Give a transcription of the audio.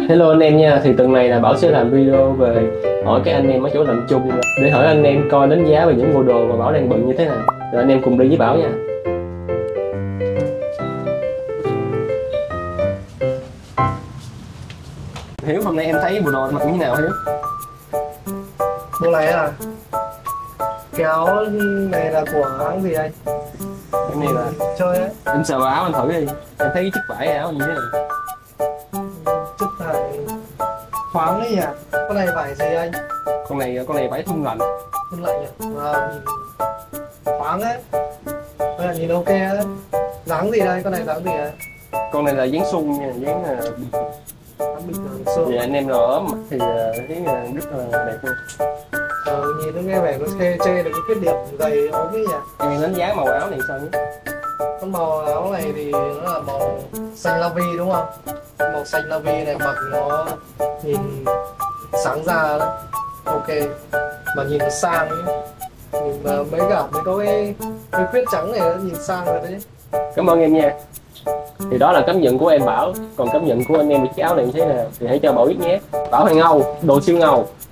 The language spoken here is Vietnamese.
Hello anh em nha, thì tuần này là Bảo sẽ làm video về hỏi các anh em ở chỗ làm chung để hỏi anh em coi đánh giá về những bộ đồ mà Bảo đang bận như thế nào. Rồi anh em cùng đi với Bảo nha. Hiếu, hôm nay em thấy bộ đồ mặc như thế nào Hiếu? Bộ này à? Cái áo này là của hãng gì đây? Cái này là Chơi ấy. em sờ vào áo anh thử đi. Em thấy cái chiếc vải áo như thế này. Chất này khoáng đấy nhỉ? Con này vải gì anh? Con này vải thun lạnh. Không lạnh nhỉ? Nhìn khoáng ấy. Đây là nhìn ok đấy. Dáng gì đây? Con này dáng gì đây? Con này là dáng suông nha, dáng Dáng bình thường xương. thì anh em nào ốm mặc thì thấy rất là đẹp luôn. Nhìn nó nghe vẻ nó chê được cái khuyết điểm gầy ốm ấy nhỉ? Em đánh giá màu áo này sao nhé? Con màu áo này thì nó là màu xanh la vi đúng không? Màu xanh la vi này mặc nó nhìn sáng ra đấy, ok, mà nhìn nó sang ấy. Nhìn mấy có cái khuyết trắng này nó nhìn sang rồi đấy. Cảm ơn em nha. Thì đó là cảm nhận của em Bảo, còn cảm nhận của anh em về chiếc áo này như thế nào thì hãy cho Bảo biết nhé. Bảo hàng Âu, đồ siêu ngầu.